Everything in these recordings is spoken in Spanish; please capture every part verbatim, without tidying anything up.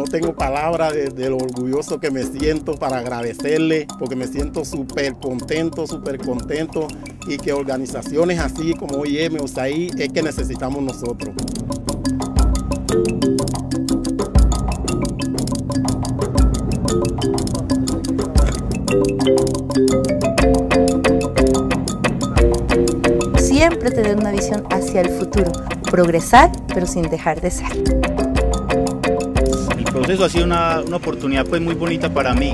no tengo palabras de, de lo orgulloso que me siento para agradecerle, porque me siento súper contento, súper contento, y que organizaciones así como O I M o S A I es que necesitamos nosotros. Siempre tener una visión hacia el futuro, progresar pero sin dejar de ser. El proceso ha sido una, una oportunidad pues muy bonita para mí.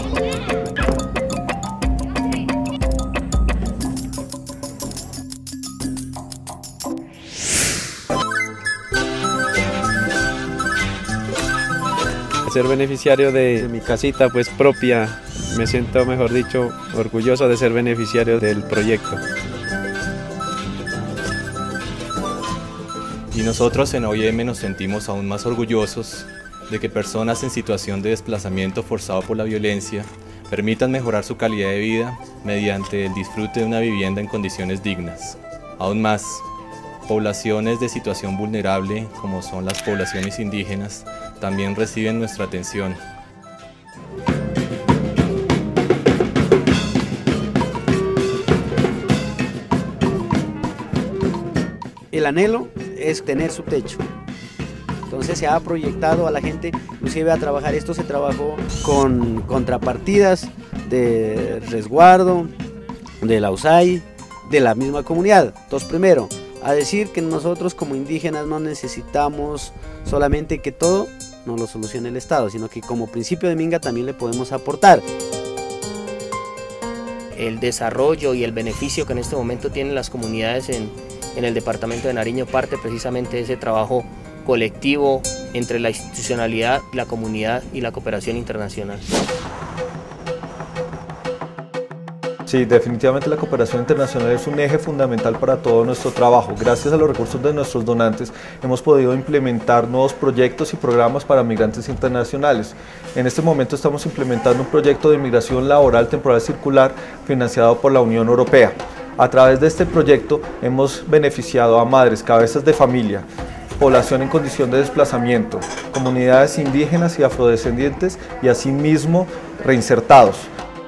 Ser beneficiario de mi casita pues propia, me siento, mejor dicho, orgulloso de ser beneficiario del proyecto. Y nosotros en O I M nos sentimos aún más orgullosos de que personas en situación de desplazamiento forzado por la violencia permitan mejorar su calidad de vida mediante el disfrute de una vivienda en condiciones dignas. Aún más, poblaciones de situación vulnerable, como son las poblaciones indígenas, también reciben nuestra atención. El anhelo es tener su techo. Entonces se ha proyectado a la gente, inclusive a trabajar. Esto se trabajó con contrapartidas de resguardo, de la U S A I, de la misma comunidad. Entonces, primero, a decir que nosotros como indígenas no necesitamos solamente que todo nos lo solucione el Estado, sino que como principio de Minga también le podemos aportar. El desarrollo y el beneficio que en este momento tienen las comunidades en, en el departamento de Nariño parte precisamente de ese trabajo colectivo entre la institucionalidad, la comunidad y la cooperación internacional. Sí, definitivamente la cooperación internacional es un eje fundamental para todo nuestro trabajo. Gracias a los recursos de nuestros donantes hemos podido implementar nuevos proyectos y programas para migrantes internacionales. En este momento estamos implementando un proyecto de migración laboral temporal circular financiado por la Unión Europea. A través de este proyecto hemos beneficiado a madres, cabezas de familia, población en condición de desplazamiento, comunidades indígenas y afrodescendientes y asimismo reinsertados.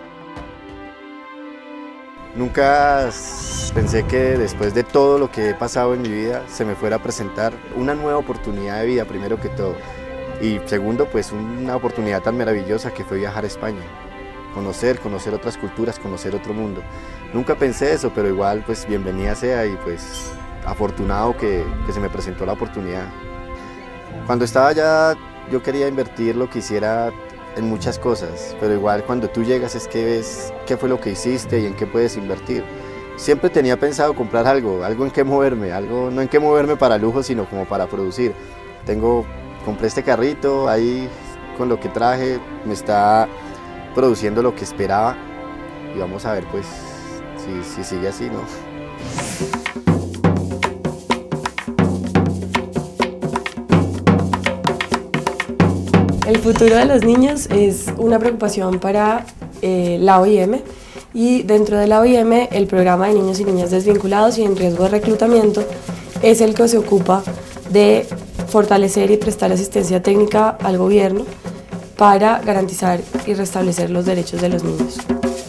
Nunca pensé que después de todo lo que he pasado en mi vida se me fuera a presentar una nueva oportunidad de vida, primero que todo. Y segundo, pues una oportunidad tan maravillosa que fue viajar a España. Conocer, conocer otras culturas, conocer otro mundo. Nunca pensé eso, pero igual pues bienvenida sea y pues afortunado que, que se me presentó la oportunidad. Cuando estaba allá yo quería invertir lo que hiciera en muchas cosas, pero igual cuando tú llegas es que ves qué fue lo que hiciste y en qué puedes invertir. Siempre tenía pensado comprar algo, algo en qué moverme, algo no en qué moverme para lujo, sino como para producir. Tengo, compré este carrito, ahí con lo que traje me está produciendo lo que esperaba y vamos a ver pues si, si sigue así, ¿no? El futuro de los niños es una preocupación para eh, la O I M y dentro de la O I M el programa de niños y niñas desvinculados y en riesgo de reclutamiento es el que se ocupa de fortalecer y prestar asistencia técnica al gobierno para garantizar y restablecer los derechos de los niños.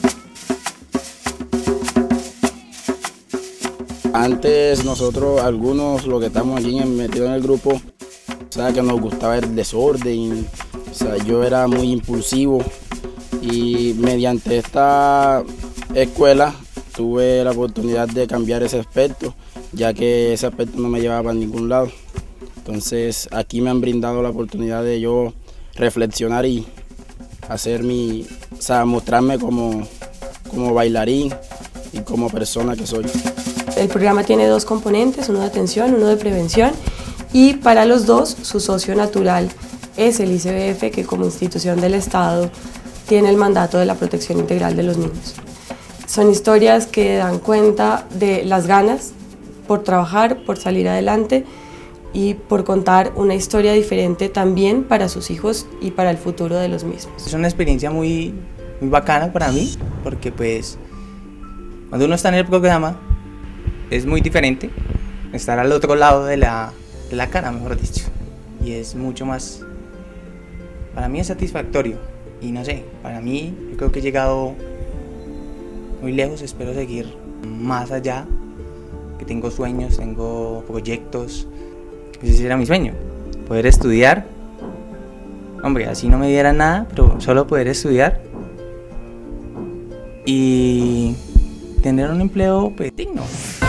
Antes nosotros, algunos, los que estamos aquí metidos en el grupo, o sea, que nos gustaba el desorden, o sea, yo era muy impulsivo y mediante esta escuela tuve la oportunidad de cambiar ese aspecto, ya que ese aspecto no me llevaba a ningún lado. Entonces aquí me han brindado la oportunidad de yo reflexionar y hacer mi, o sea, mostrarme como, como bailarín y como persona que soy. El programa tiene dos componentes, uno de atención, uno de prevención, y para los dos su socio natural es el I C B F, que como institución del Estado tiene el mandato de la protección integral de los niños. Son historias que dan cuenta de las ganas por trabajar, por salir adelante y por contar una historia diferente también para sus hijos y para el futuro de los mismos. Es una experiencia muy, muy bacana para mí, porque pues cuando uno está en el programa es muy diferente estar al otro lado de la, de la cara, mejor dicho, y es mucho más para mí es satisfactorio y no sé, para mí yo creo que he llegado muy lejos, espero seguir más allá, que tengo sueños, tengo proyectos, ese era mi sueño, poder estudiar, hombre, así no me dieran nada, pero solo poder estudiar y tener un empleo pues digno.